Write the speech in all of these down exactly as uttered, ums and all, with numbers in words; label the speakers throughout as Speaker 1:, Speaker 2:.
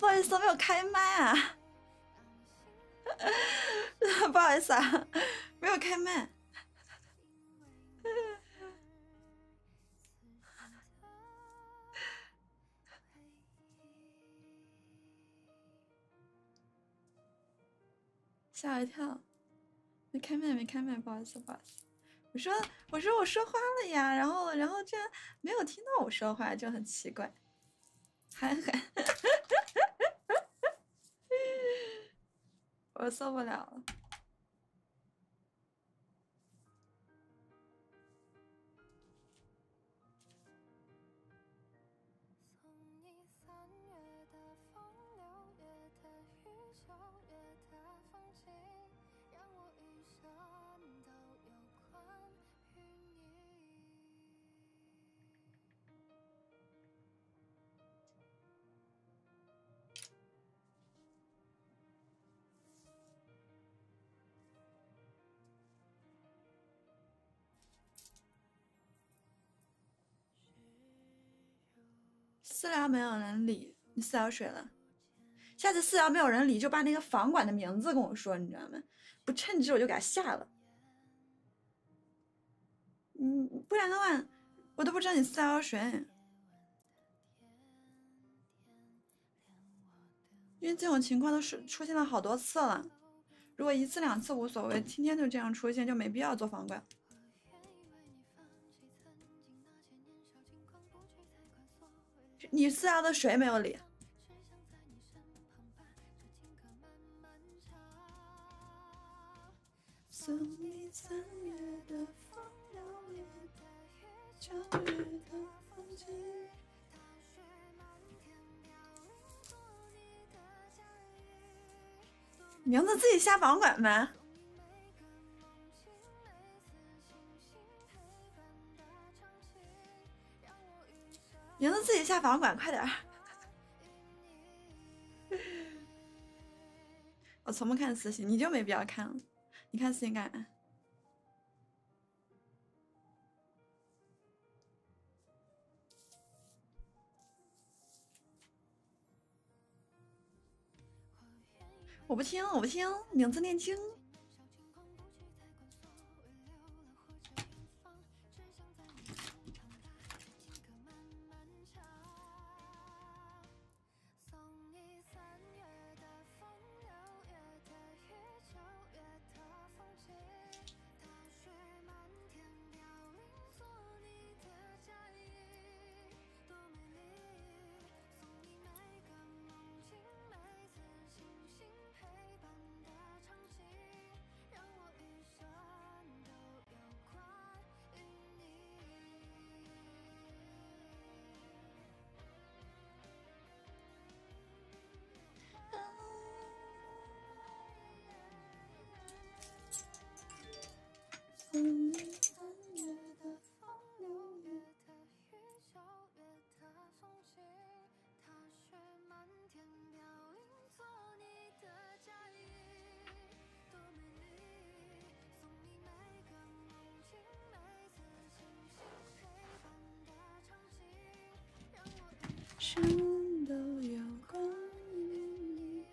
Speaker 1: 不好意思，我没有开麦啊。不好意思啊，没有开麦。吓我一跳，没开麦，没开麦，不好意思，不好意思。我说，我说我说话了呀，然后，然后这样没有听到我说话，就很奇怪。还还，我受不了了。私聊没有人理，你私聊谁了？下次私聊没有人理，就把那个房管的名字跟我说，你知道吗？不称职我就给他下了。嗯，不然的话，我都不知道你私聊谁。因为这种情况都是出现了好多次了，如果一次两次无所谓，天天就这样出现，就没必要做房管。你私聊的谁没有理？送你三月的风摇曳的九月的风景。名字自己下房管吗？名字自己下房管，快点儿！我从不看私信，你就没必要看了。你看私信干啥？我不听，我不听，名字念经。全都有关于你。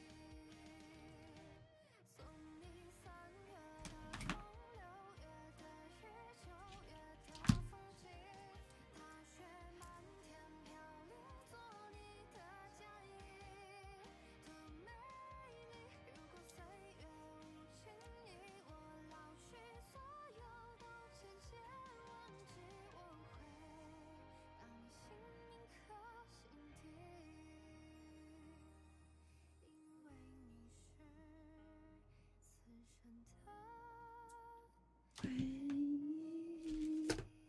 Speaker 1: 回忆。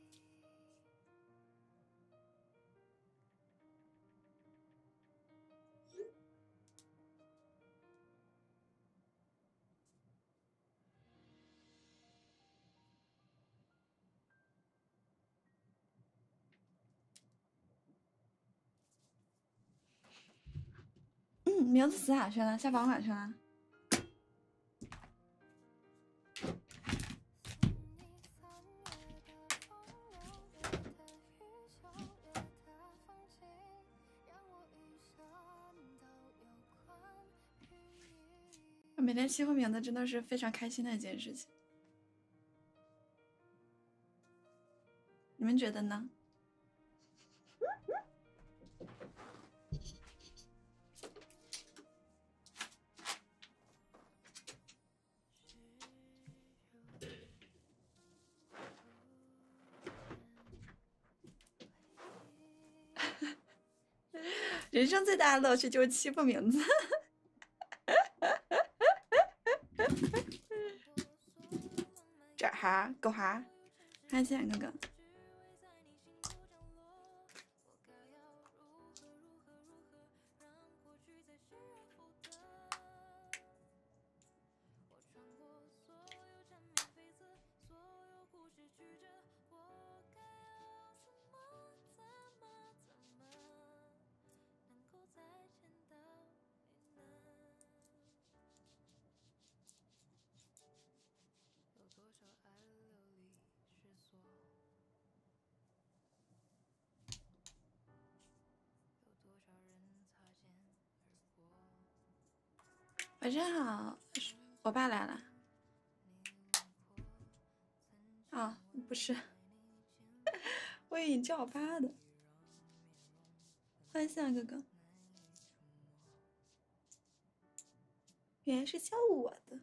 Speaker 1: 嗯，名字死哪去了？下房管去了。 每天欺负名字真的是非常开心的一件事情，你们觉得呢？人生最大的乐趣就是欺负名字。这儿哈，够哈，看见哥哥。晚上好，我爸来了。啊、哦，不是，我以为你叫我爸的。欢迎向哥哥，原来是叫我的。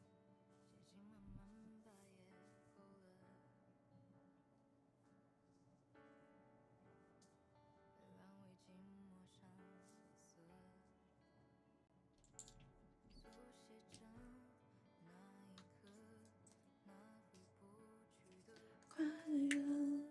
Speaker 1: 快乐。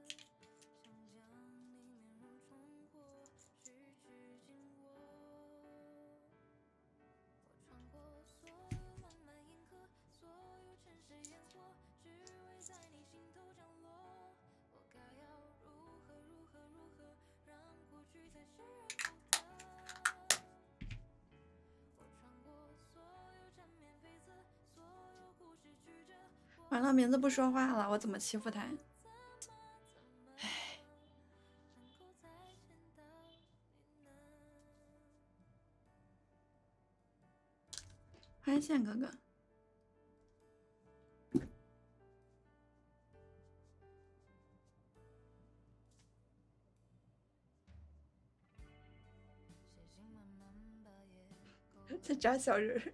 Speaker 1: 完了，名字不说话了，我怎么欺负他呀？唉，欢迎线哥哥。在扎小人儿。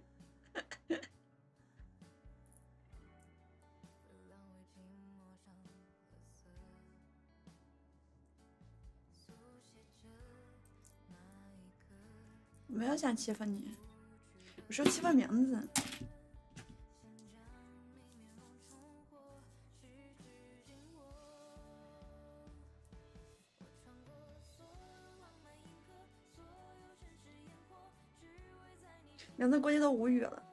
Speaker 1: 我没有想欺负你，我说欺负名字。名字估计都无语了。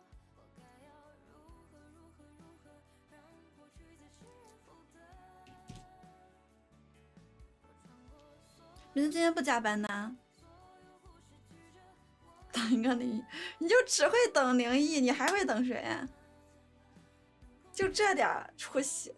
Speaker 1: 名字今天不加班呢？等一个灵异，你就只会等灵异，你还会等谁呀？就这点出息。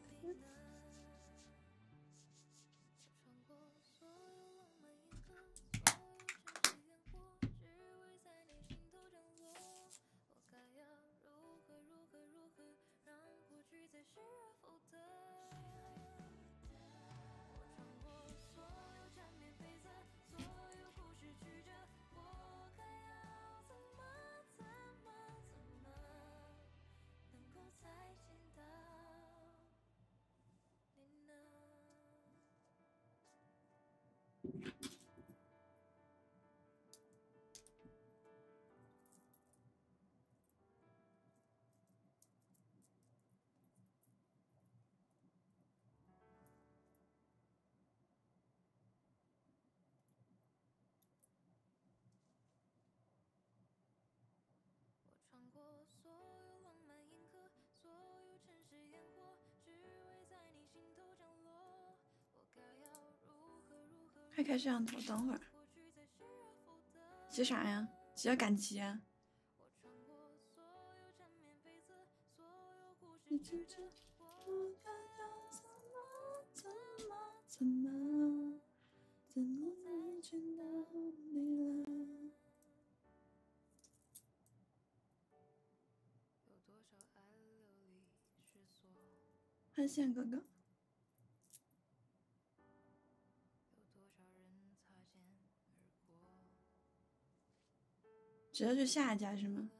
Speaker 1: 快开摄像头，等会儿。急啥呀？急着赶集啊？你知知我该要怎么怎么怎么怎么才见到你了？ 欢线哥哥。直接去下一家是吗？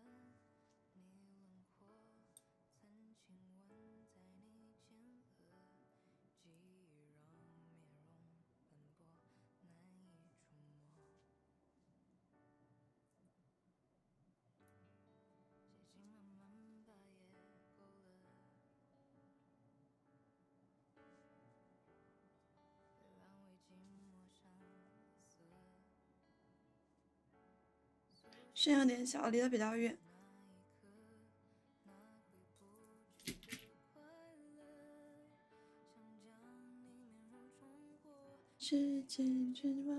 Speaker 1: 声有点小，离得比较远。时间之王，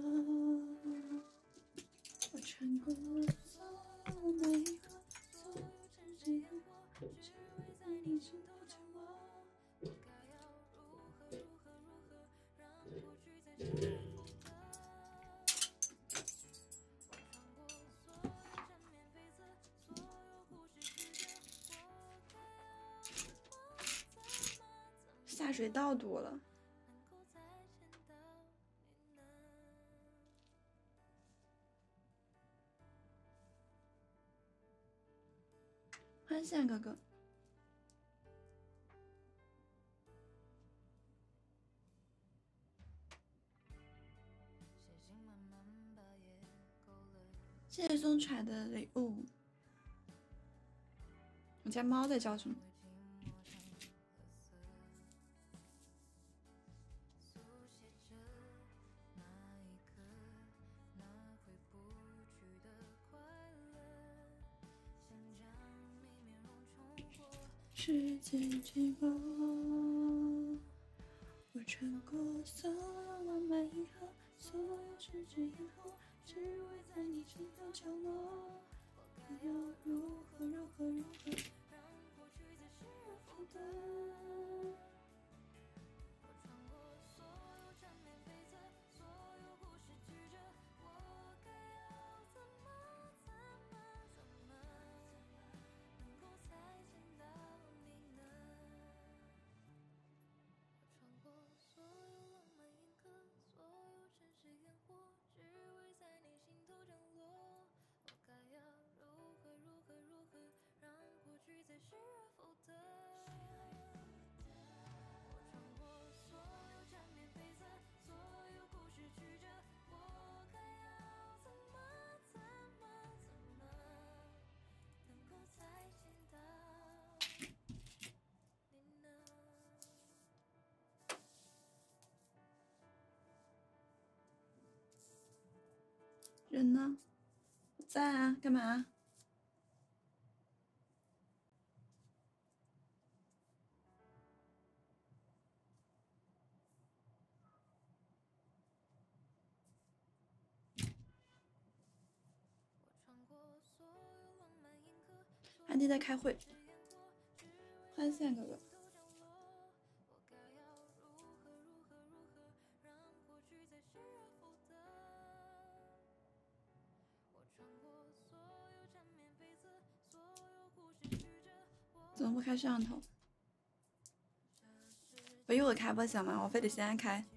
Speaker 1: 我穿过所有每一个，所有城市烟火，只为在你心头降落。我该要如何如何如何让过去再重复的？下水道堵了。欢迎线哥哥。谢谢松揣的礼物。我家猫在叫什么？时间之光，我穿过所有浪漫银河，所有城市烟火，只为在你心头降落。我要如何如何如何让过去再失而复得？我穿过所有缠绵悱恻，所有故事曲折，我该要怎么怎么怎么能够再见到你呢？我穿过所有浪漫银河，所有城市烟火，只为在你心头降落。我该要如何如何如何让过去再失而复得？我穿过所有缠绵悱恻，所有故事曲折，我该要怎么怎么怎么能够再见到你呢？人呢？我在啊，干嘛？安迪在开会。欢迎线哥哥。怎么不开摄像头？我一会儿开不行吗？我非得现在开。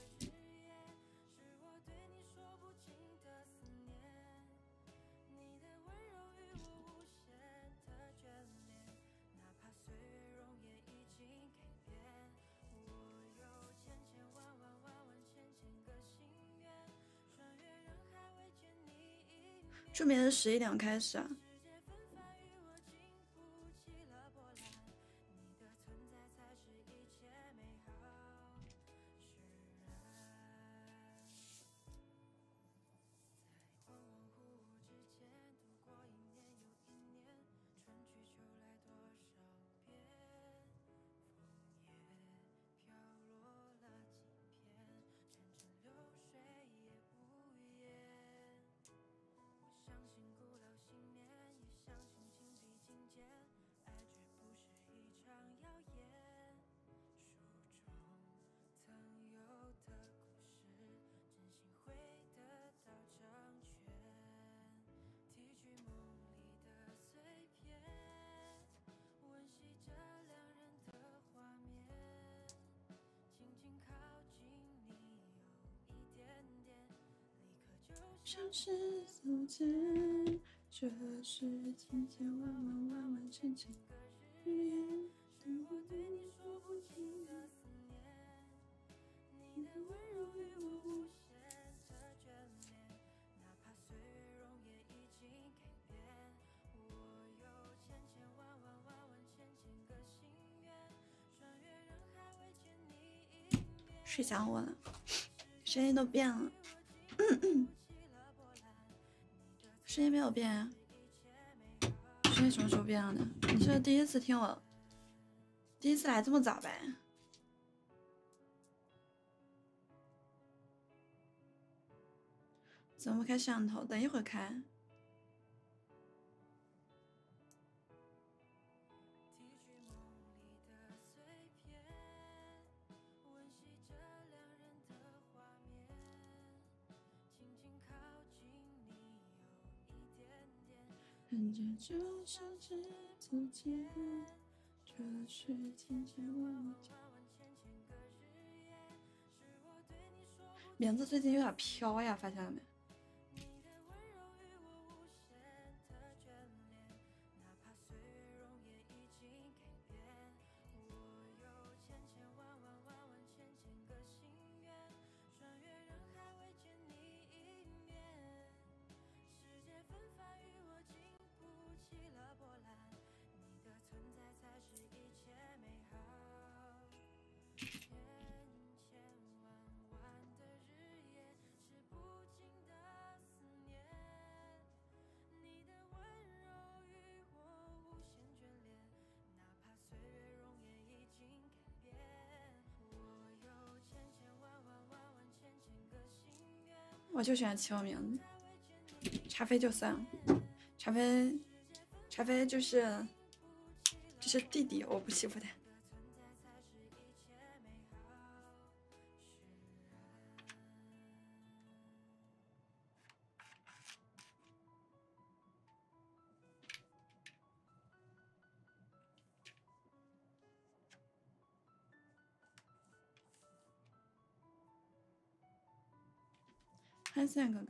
Speaker 1: 助眠是十一点开始啊。相信古老信念。
Speaker 2: 像是走进，这是千千万万万万千千个日夜，是我对你说不尽的思念。你的温柔与我无限的眷恋，哪怕岁月容颜已经改变。我有千千万万万万千千个心愿，穿越人海未见你一面。谁想我了？声音都变了。声音没有变啊，声音什么时候变了的？你是第一次听我，第一次来这么早呗？怎么不开摄像头？等一会儿开。人间就像是自己，这是千千万万千千个日夜，是我对你说不尽。名字最近有点飘呀，发现了没？你的温柔与我无限的眷恋，哪怕岁月容颜已经改变。我有千千万万万万千千个心愿，穿越人海未见你一面。世界纷繁与我经不起了波澜，你的存在才是一切美好。千千万万的日夜，是不尽的思念。你的温柔与我无限眷恋，哪怕岁月容颜已经改变。我有千千万万万万千千个心愿。我就喜欢起我名字。茶飞就算了，茶飞，茶飞就是就是弟弟，我不欺负他。安线哥哥。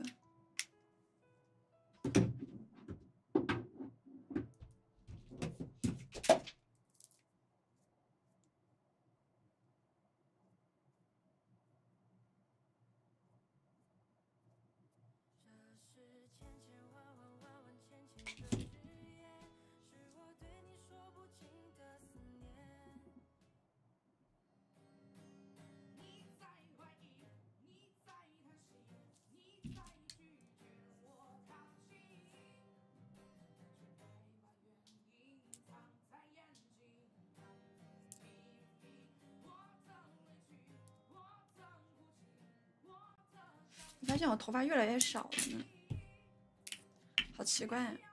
Speaker 2: 我发现我头发越来越少了呢，好奇怪啊。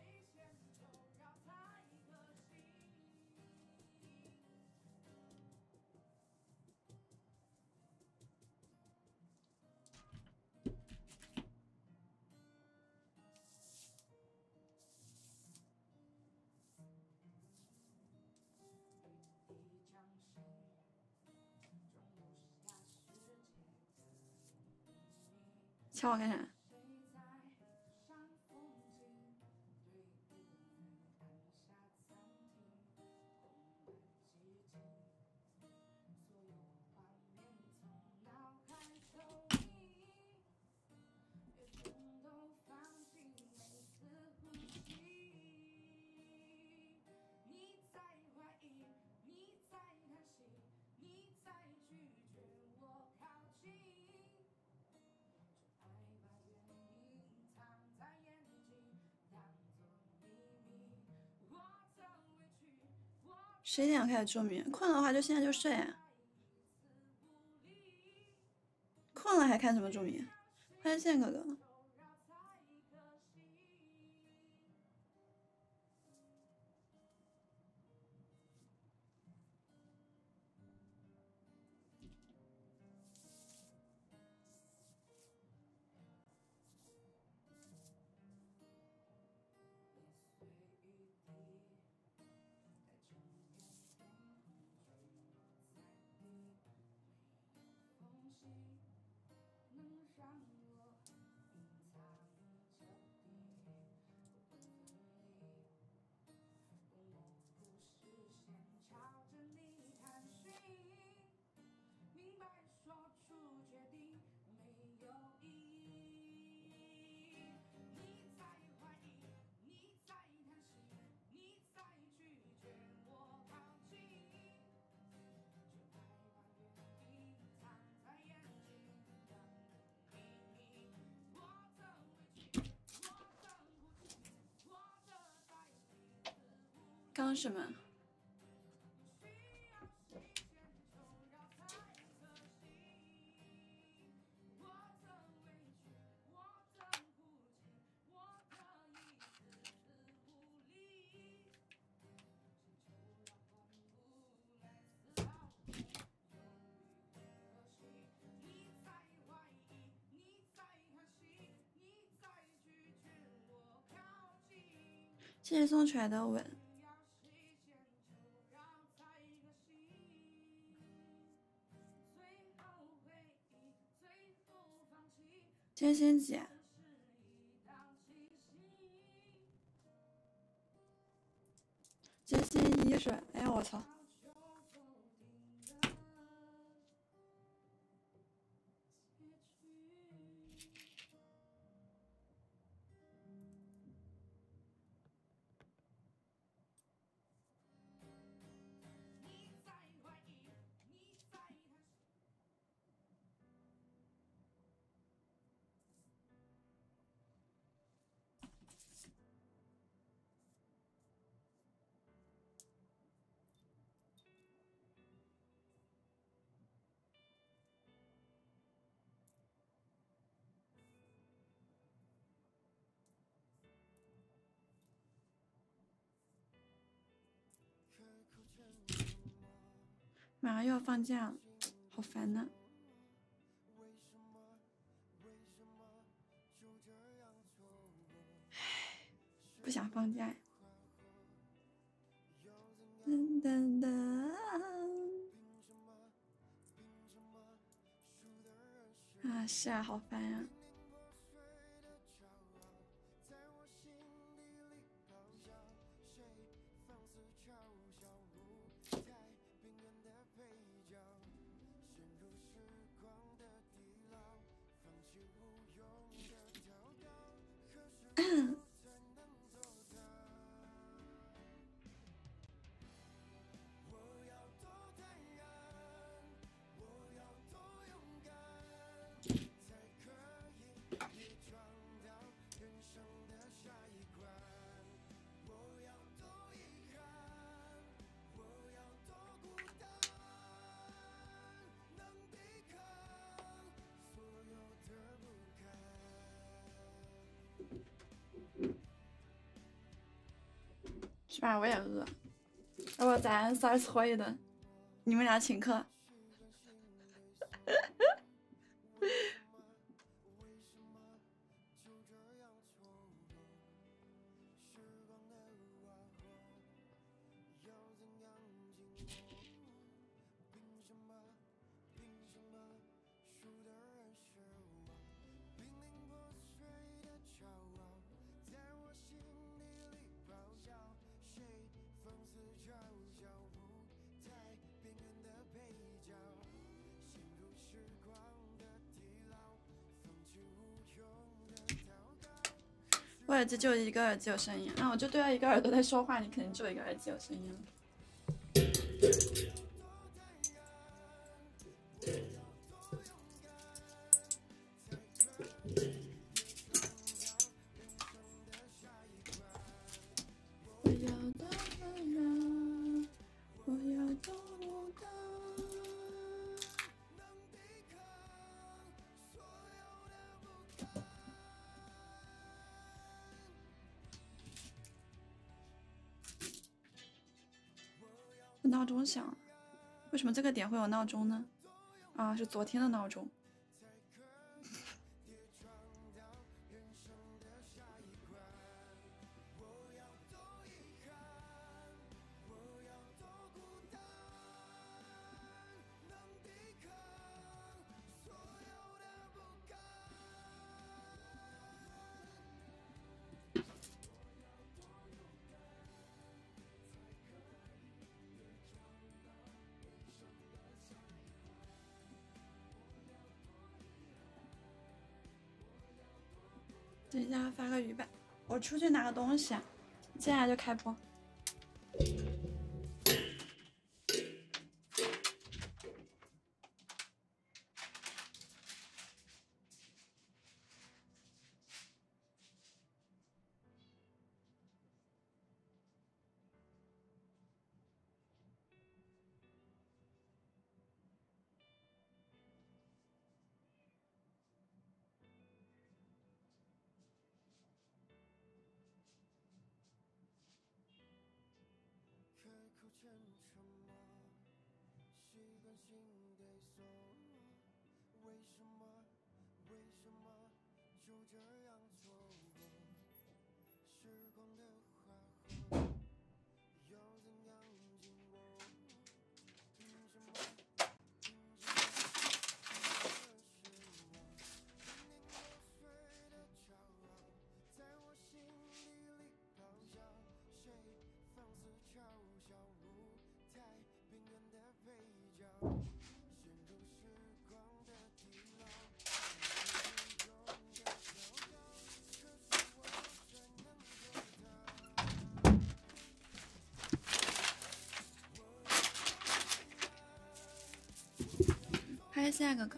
Speaker 2: 瞧我干啥？十一点开始助眠，困的话就现在就睡啊。困了还看什么助眠？欢迎线哥哥。 同学们。谢谢送出来的吻。今天星期几？今天星期一是？哎呀，我操！马上又要放假了，好烦呐！唉，不想放假呀。噔噔噔！啊，是啊，好烦呀！是吧？我也饿，要不咱仨搓一顿，你们俩请客。我耳机就一个耳机有声音，那、啊、我就对着一个耳朵在说话，你肯定就一个耳机有声音了。我要的人，我要的我的。闹钟响了，为什么这个点会有闹钟呢？啊，是昨天的闹钟。等一下发个语吧，我出去拿个东西，接下来就开播。 还是下哥哥。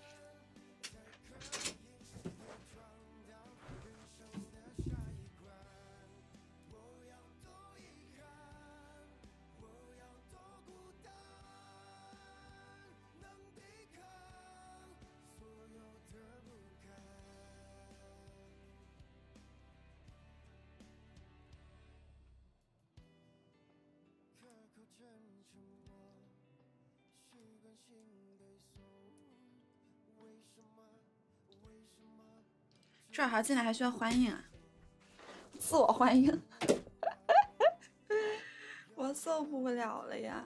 Speaker 2: 这孩进来还需要欢迎啊？自我欢迎，我受不了了呀！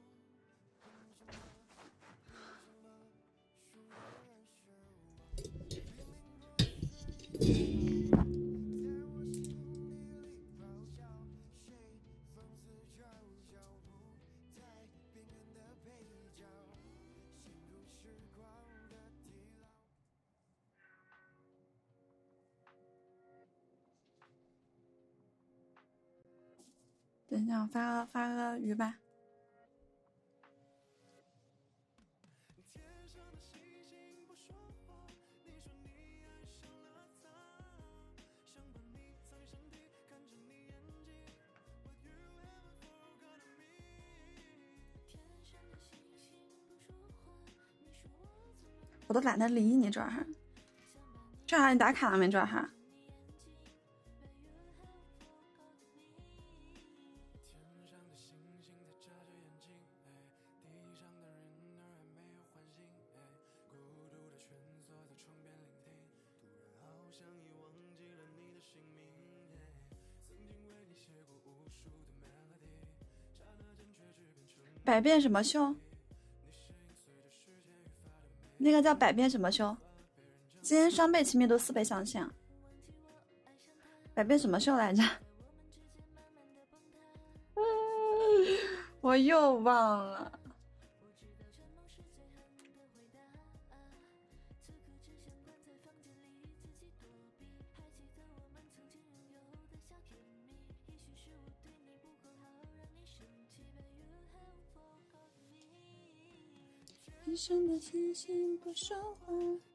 Speaker 2: 等一下，我发个发个鱼吧。我都懒得理你这儿，这儿你打卡了没？这儿哈。百变什么秀？那个叫百变什么秀？今天双倍亲密度，四倍相像。百变什么秀来着？我又忘了。天上的星星不说话。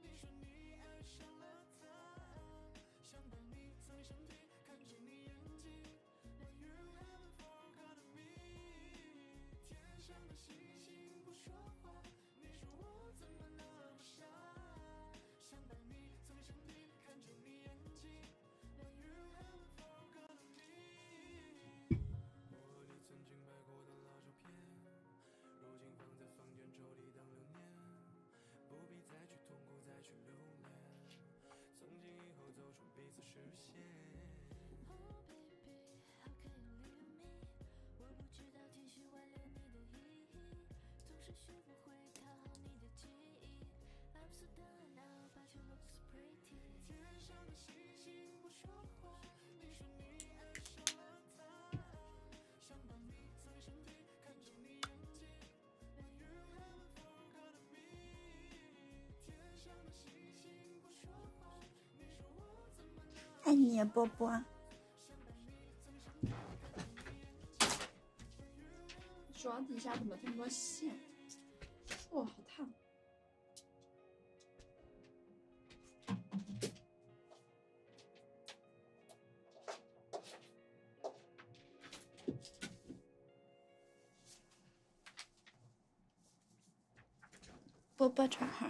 Speaker 2: 爱你，波波。脚底下怎么这么多线？哦，好烫！波波传号。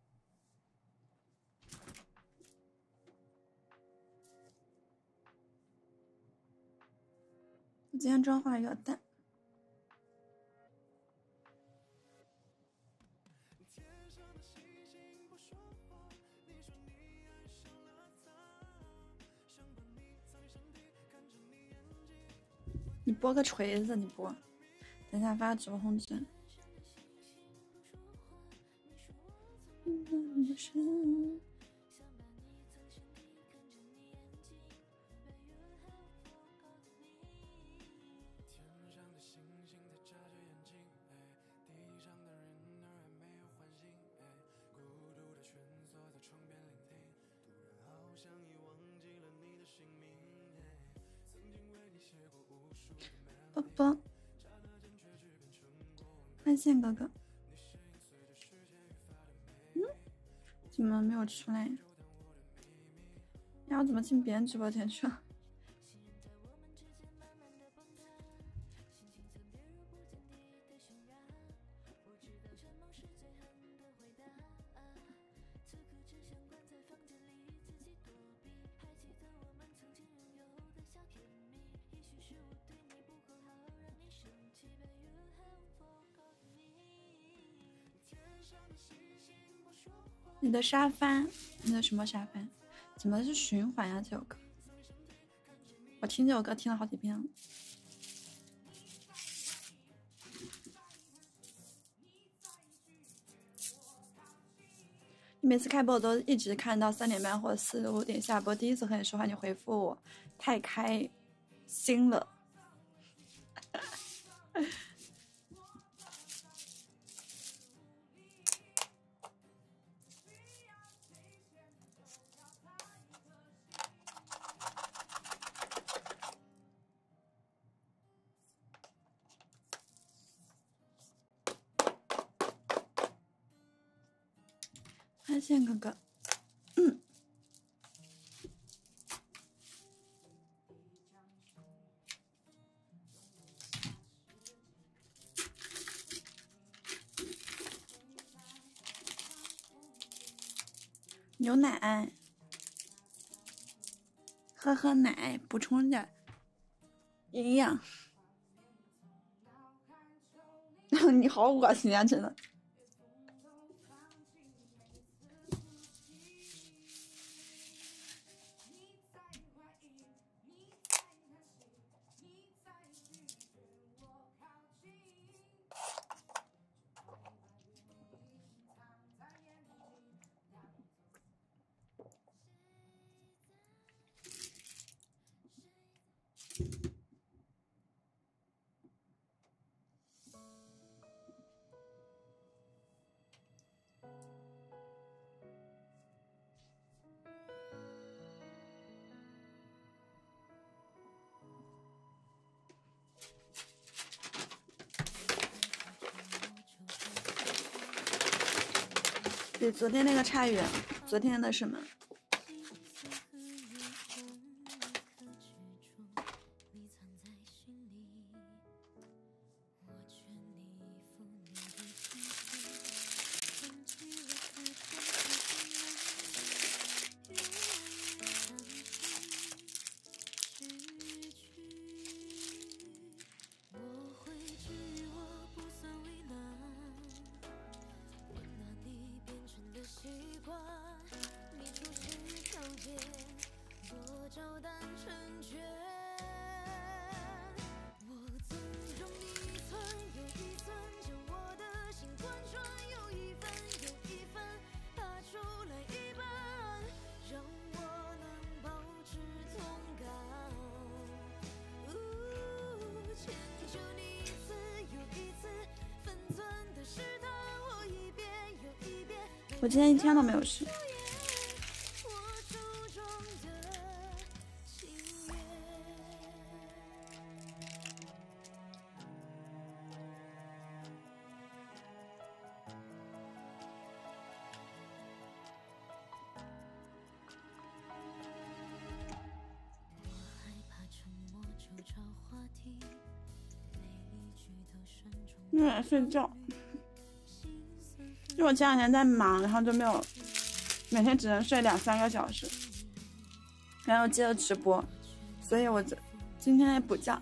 Speaker 2: 我今天妆化的有点淡。 你拨个锤子，你拨，等一下发直播通知。波波，发现哥哥，嗯，怎么没有出来呀？然后怎么进别人直播间去了？你的沙发，你的什么沙发？怎么是循环呀？这首歌，我听这首歌听了好几遍了。你每次开播我都一直看到三点半或者四五点下播，第一次和你说话你回复我，太开心了。发现哥哥，嗯，牛奶，喝喝奶，补充点营养。你好恶心啊！真的。比昨天那个差远，昨天的什么？我今天一天都没有睡。有点睡觉。因为我前两天在忙，然后就没有，每天只能睡两三个小时，然后接着直播，所以我这今天也补觉。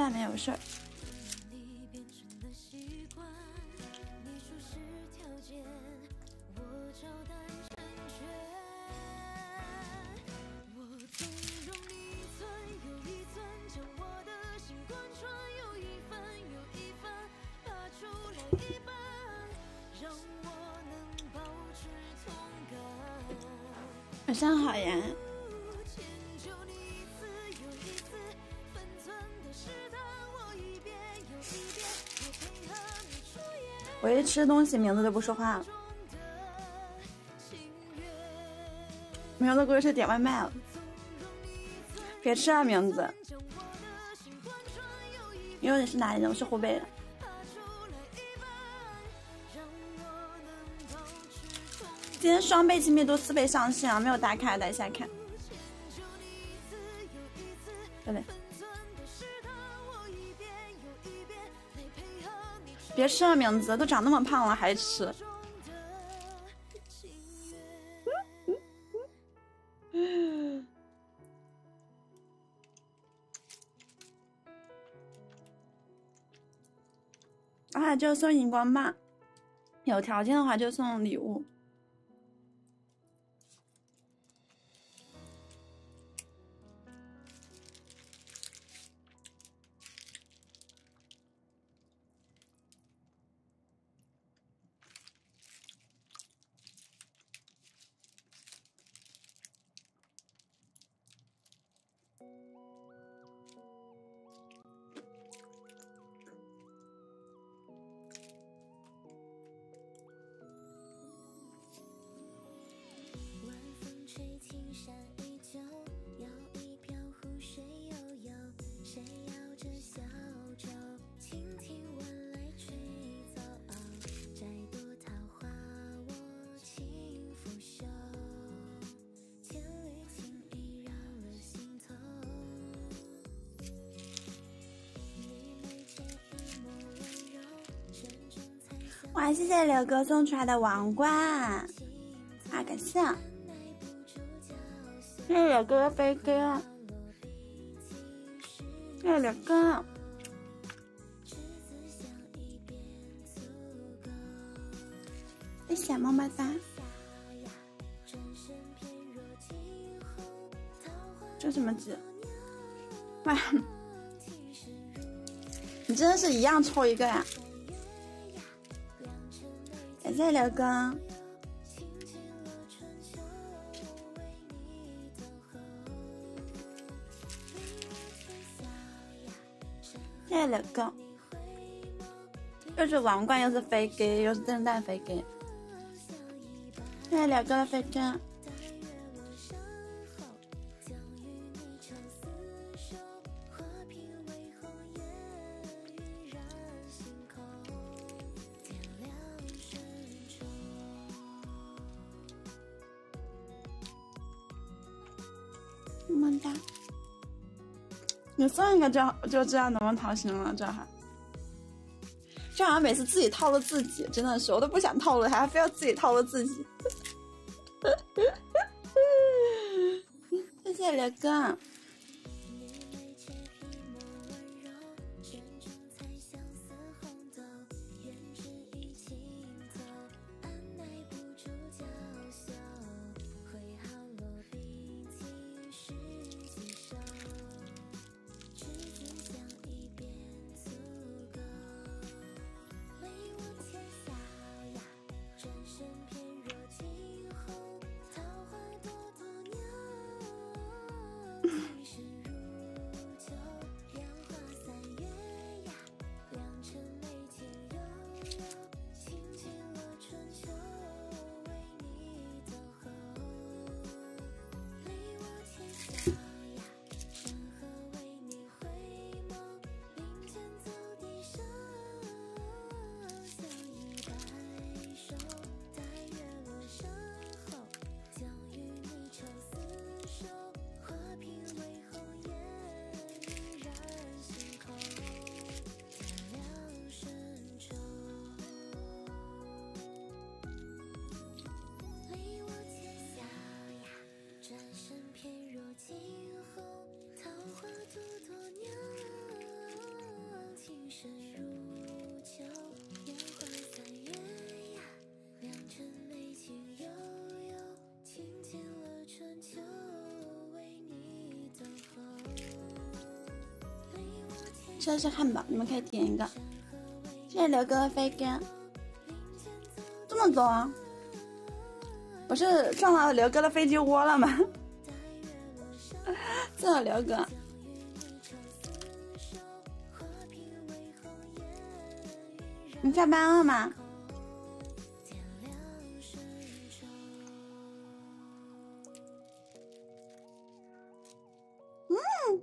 Speaker 2: 饭没有事儿。晚上好呀。我一吃东西，名字就不说话了。名字估计是点外卖了。别吃啊，名字。因为你是哪里人？我是湖北人。今天双倍亲密度，四倍上线啊！没有打卡，等一下看。对对。别吃了，名字都长那么胖了还吃。啊，就送荧光棒，有条件的话就送礼物。哇，谢谢刘哥送出来的王冠，啊，感谢！谢谢刘哥的飞哥，谢谢刘哥。谢谢么么哒。这什么鸡？哇，你真的是一样抽一个呀！感谢刘哥，谢谢刘哥，又是王冠，又是飞给，又是震蛋飞给，谢谢刘哥的飞哥。么么哒！你送一个就就知道能不能掏心了，这还这好像每次自己套路自己，真的是我都不想套路，还非要自己套路自己。谢谢刘哥。 吃的是汉堡，你们可以点一个。谢谢刘哥的飞哥，这么多啊！我是撞到刘哥的飞机窝了吗？谢谢刘哥。你下班了吗？嗯，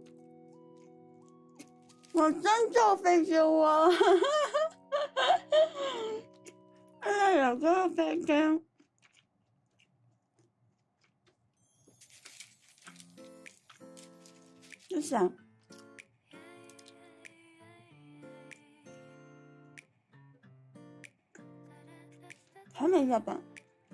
Speaker 2: 我真就飞机窝了。哎呀，有个飞机。就想。还没下班。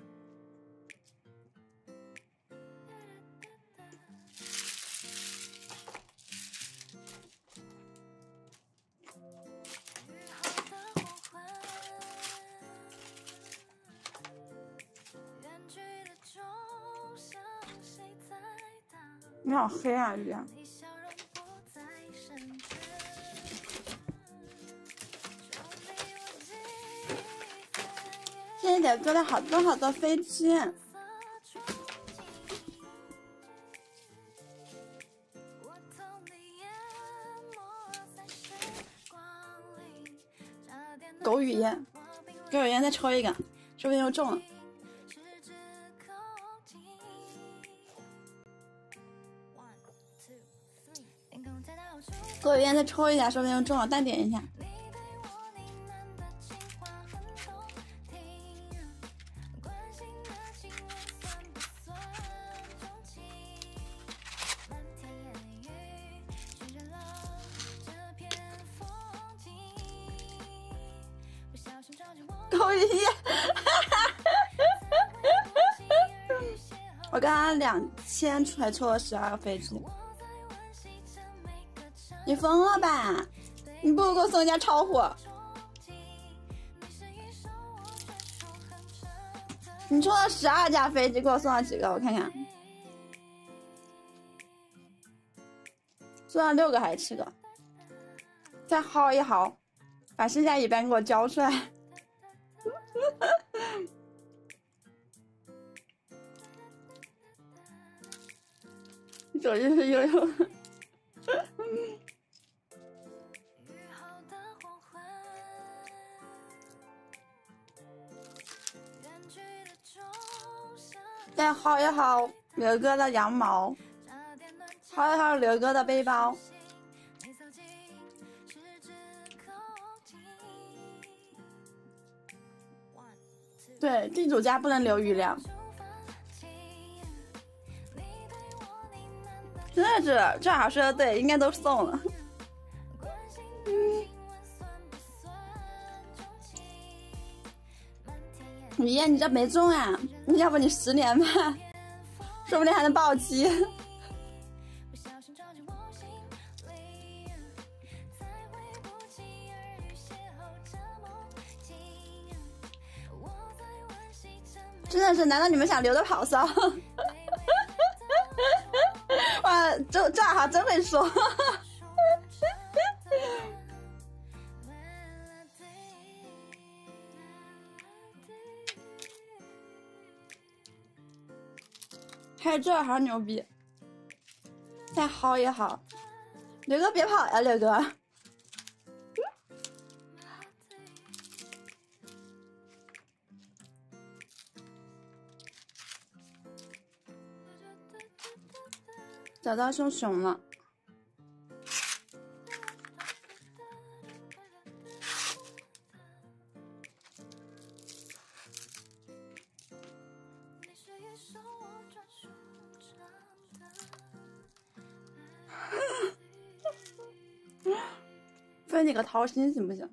Speaker 2: 你好黑啊，这样。谢谢点哥的好多好多飞机。狗语嫣，狗语嫣再抽一个，说不定又中了。狗语嫣再抽一下，说不定又中了，单点一下。狗语嫣，我刚刚两千才抽了十二个飞机，你疯了吧？你不如给我送一架超火。你抽了十二架飞机，给我送了几个？我看看，送了六个还是七个？再薅一薅，把剩下一半给我交出来。手机是悠悠。再薅一薅刘哥的羊毛，薅一薅刘哥的背包。对，地主家不能留余粮。真的是，正好说的对，应该都送了。雨嫣，你这没中啊？你要不你十年吧，说不定还能暴击。真的是，难道你们想留着跑骚？哇，这这还真会说。还有这好牛逼！再薅一薅，刘哥别跑呀，刘哥！找到熊熊了。分你个桃心行不行？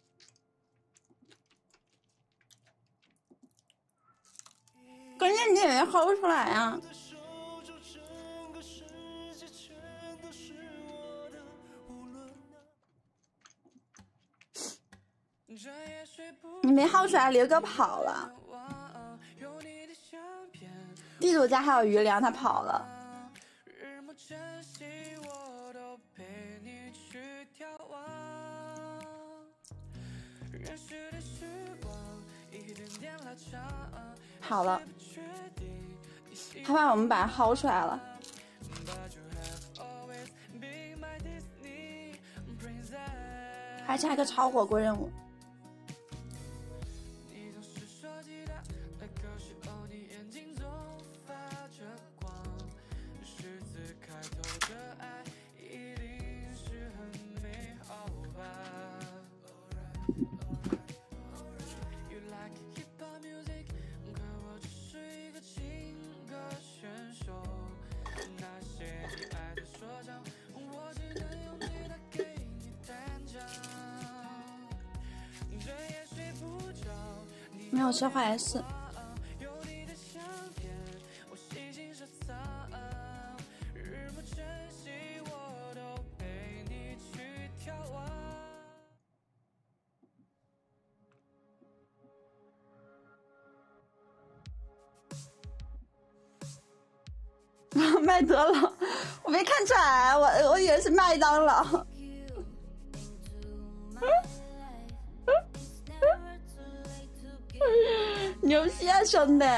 Speaker 2: 关键你也没薅出来啊！你没薅出来，刘哥跑了。地主家还有余粮，他跑了。 好了，他把我们把它薅出来了。还差一个炒火锅任务。没有说话也是。麦德劳，我没看出来，我我以为是麦当劳。牛批啊，兄弟！